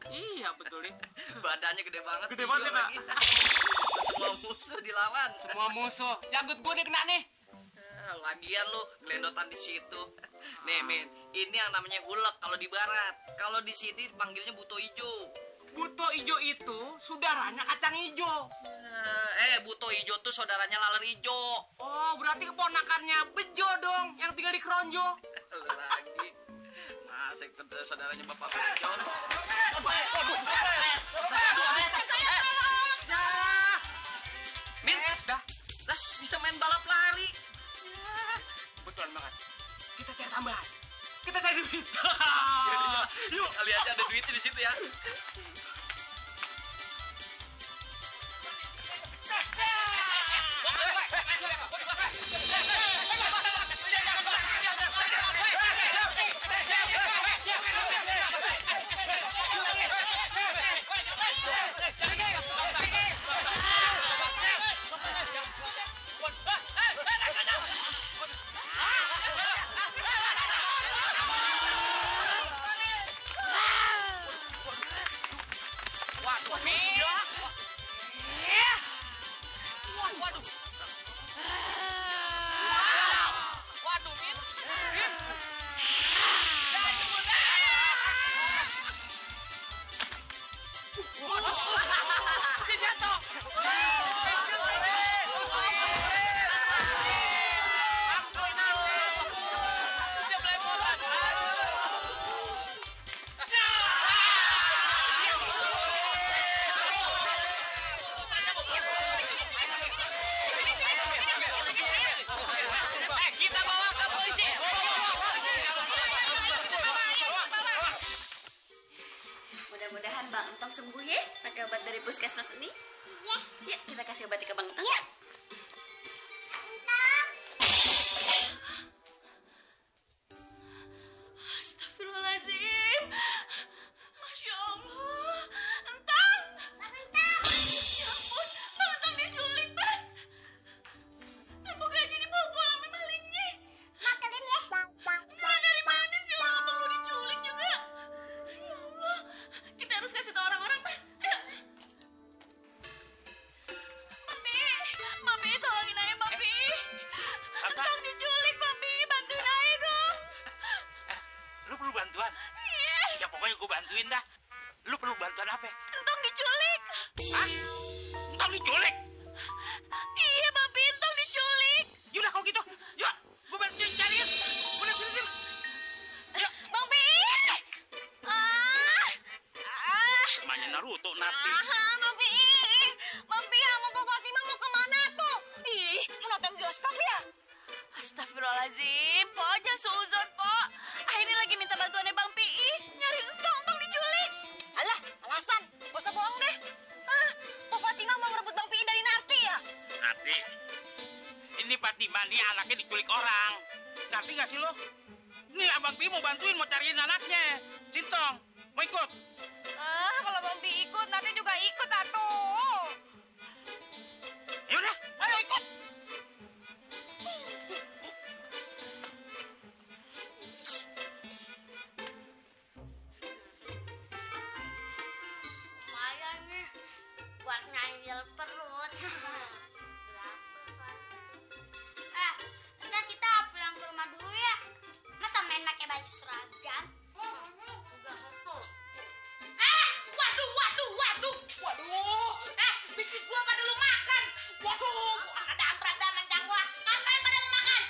Iya betul nih. Badannya gede banget. Gede banget ya, Pak. Semua musuh dilawan. Semua musuh. Janggut gue nih kena nih. Lagian lu gelendotan di situ. Nih, Min, ini yang namanya ulek kalau di barat. Kalau di sini panggilnya buto ijo. Buto ijo itu saudaranya kacang ijo. Buto ijo tuh saudaranya laler ijo. Oh, berarti keponakannya Bejo dong, yang tinggal di Keronjo. Lagi. Masa ikut saudaranya Bapak Bejo. Min, dah, bisa main balap lari. Betul banget. Kita cari tambahan. Kita cari duit. Yuk, kali aja ada duitnya di situ ya. Mudah-mudahan Bang Entong sembuh ya pakai obat dari puskesmas ini. Ya. Yuk kita kasih obat ke Bang Entong ya. Astagfirullahaladzim. Masya Allah. Entong. Ya ampun, Bang Entong diculik, Bang. Semoga aja dibawa pulang sama malingnya. Makelin ya. Enggak, dari mana sih orang abang lu diculik juga? Ya Allah, kita harus kasih tahu orang-orang, Bang. Ayo. Mami, tolongin aja, Mami. Entong diculik, Mami. Bantuin aja dong. Lu perlu bantuan? Iya. Ya pokoknya gue bantuin dah. Lu perlu bantuan apa? Entong diculik. Hah? Entong diculik? Iya, Mami, Entong diculik. Yaudah kalau gitu, yuk gue bantuin cariin. Udah sini. Bang Pi. Namanya Naruto, Narti. Bang Pi. Bang Pi sama Pak Fatimah mau kemana tuh? Ih, mau nonton bioskop ya? Astagfirullahaladzim, Po, jangan seuzon, Po. Ini lagi minta bantuannya Bang Pi. Nyari Entong diculik. Alah, alasan. Gak usah bohong deh. Pak Fatimah mau merebut Bang Pi dari Narti ya? Narti, ini Fatimah nih anaknya diculik orang. Ngerti gak sih lo? Nih Abang Pi mau bantuin, mau cariin anaknya. Sintong, mau ikut? Kalau Bang Pi ikut, nanti juga ikut atuh. Yaudah, ayo ikut. Lumayan nih buat nganjel perut. Ntar kita pulang ke rumah dulu ya. Masa main pakai baju seragam? Waduh. Biskuit gua pada lu makan. Waduh, bukan ada amprat mencang gua. Ngapain pada lu makan?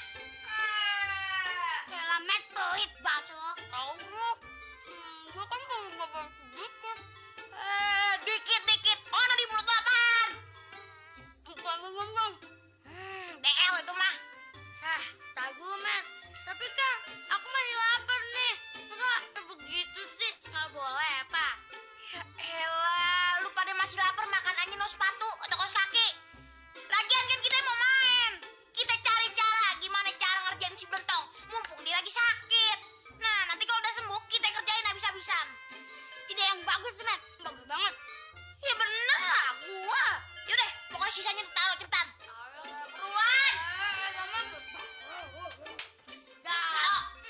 Selamat pelit bakso. Tahu lu. Gua kan baru ngobrol sedikit. Dikit. Oh, di mulut lu apaan? Bukan ngomong. DL itu mah. Tahu, Mat. Tapi kan aku masih lapar nih. Enggak begitu sih. Nggak boleh, Pak. Ya elah, lu pada masih lapar makan aja no sepatu atau kaos kaki. Lagian kan kita mau main. Kita cari cara gimana cara ngerjain si Blentong. Mumpung dia lagi sakit. Nah, nanti kalau udah sembuh kita kerjain habis-habisan. Ide yang bagus, Mat. Bagus banget. Ya bener lah, gua. Yaudah, pokoknya sisanya ditaruh cepetan. Beruan. Taruh.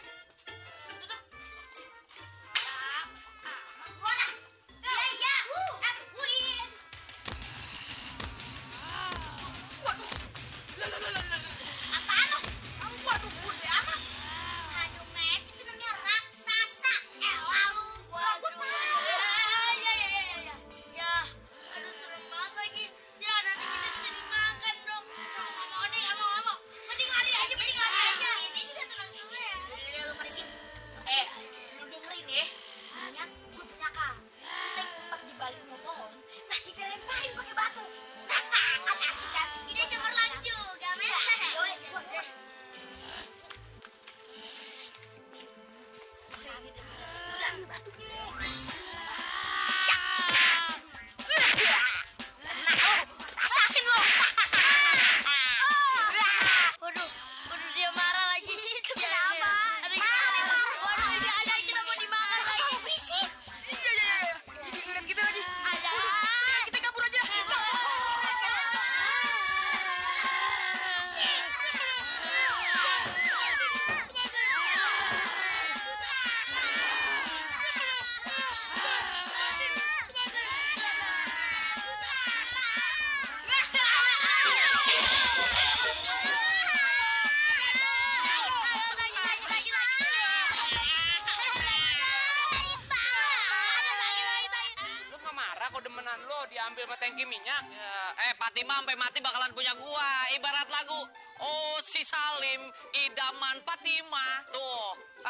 ambil sama tangki minyak. Fatimah sampai mati bakalan punya gua. Ibarat lagu, oh si Salim, idaman Fatimah. Tuh.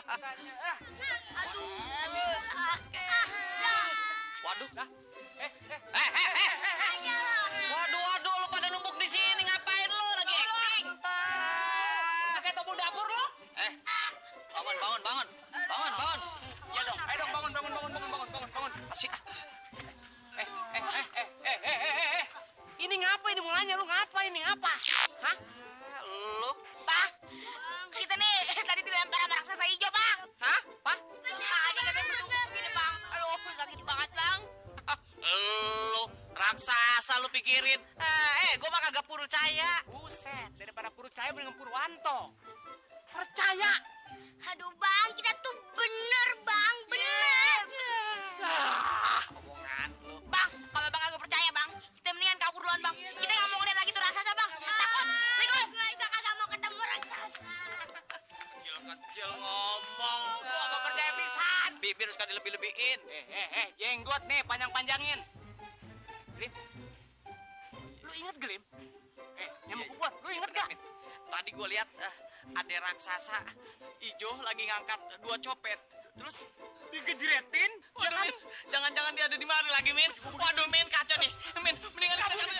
Waduh. Waduh, lu pada numpuk di sini ngapain lu lagi acting? Kayak toko dapur lu. Bangun. Ya dong, ayo dong bangun. Asik. Ini ngapa ini mulanya lu ngapa ini ngapa? Hah? Lu, Bang, kita nih tadi dilempar sama raksasa hijau, Bang. hah? Pak? Tadi katanya berdua begini, Bang. Aduh, sakit banget, Bang. Lu raksasa lu pikirin. Gua mah kagak percaya. Buset, daripada percaya mendingan Purwanto. Percaya. Aduh bang, kita tuh bener bang, bener. Omongan lu. Bang, kalau Bang agak percaya, Bang, kita mendingan kabur duluan, Bang. Kita nggak mau ngeliat lagi tuh raksasa, Bang. Takut. Riko. Gue juga kagak mau ketemu raksasa. Kecil ngomong. Gua nggak percaya pisan. Bibir suka dilebih-lebihin. Jenggot nih panjang-panjangin. Glim. Lu inget Glim? Nyamuk gua, lu inget gak? Tadi gue lihat ada raksasa hijau lagi ngangkat 2 copet. Terus Digejretin? waduh, Min, jangan-jangan dia ada di mari lagi, Min. Waduh, Min, kacau nih. Min, mendingan kita cabut.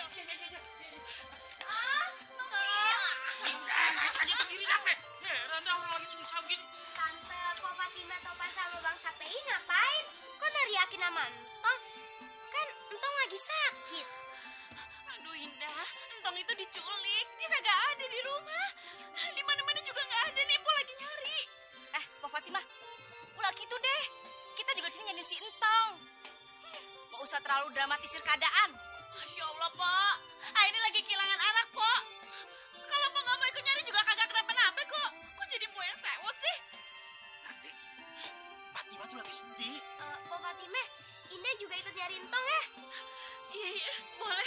Aja sendiri dapet. Heran dah orang lagi susah begini. Tante, kok Fatimah Topan sama Bang Sapei ngapain? Kok neriakin sama Entong? Kan Entong lagi sakit. Aduh, Indah. Entong itu diculik. Dia kagak ada di rumah. Di mana-mana juga nggak ada nih. Ibu lagi nyari. Pak Fatimah. Ulah gitu deh. Kita juga di sini nyariin si Entong. Nggak usah terlalu dramatisir keadaan. Masya Allah, Pak. Ini lagi kehilangan anak, Pak. Kalau Pak nggak mau ikut nyari juga kagak kenapa-napa kok. Kok jadi Pak yang sewot sih? Nanti Fatimah tuh lagi sedih. Kok Fatimah, Indah juga ikut nyari Entong ya? Iya, boleh.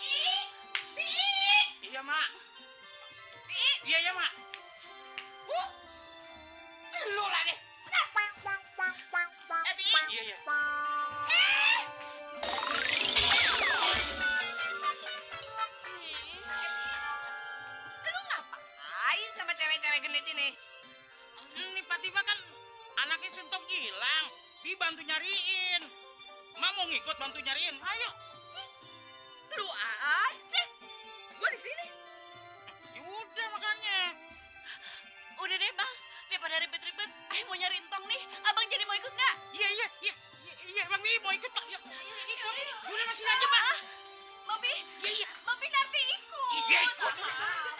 Iya, Mak. Iya, Mak. Lu lagi. Iya. Lu ngapain sama cewek-cewek genit ini? Ini Fatimah kan anaknya Sentong hilang. Dibantu nyariin. Mak mau ngikut bantu nyariin. Ayo. Lu aja. Gua di sini. Ya udah makanya. Udah deh, Bang. Daripada ribet-ribet, ayo mau nyari Entong nih. Abang jadi mau ikut nggak? Iya, Bang Bi mau ikut, Pak. Yuk. Udah masih aja, Pak. Bang Bi. Iya. Bang Bi nanti ikut. Iya, ikut.